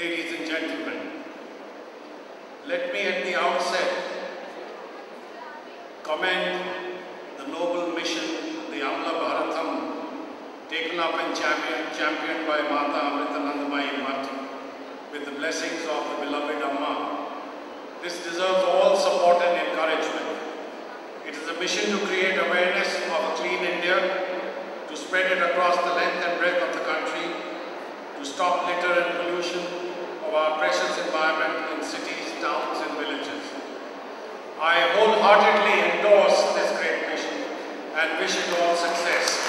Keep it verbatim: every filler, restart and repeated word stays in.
ladies and gentlemen, let me at the outset commend the noble mission, the Amla Bharatam, taken up and champion, championed by Mata Amritanandamayi Bhatt, with the blessings of the beloved Amma. This deserves all support and encouragement. It is a mission to create awareness of a clean India, to spread it across the length and breadth of the country, to stop litter and pollution of our precious environment in cities, towns and villages. I wholeheartedly endorse this great mission and wish it all success.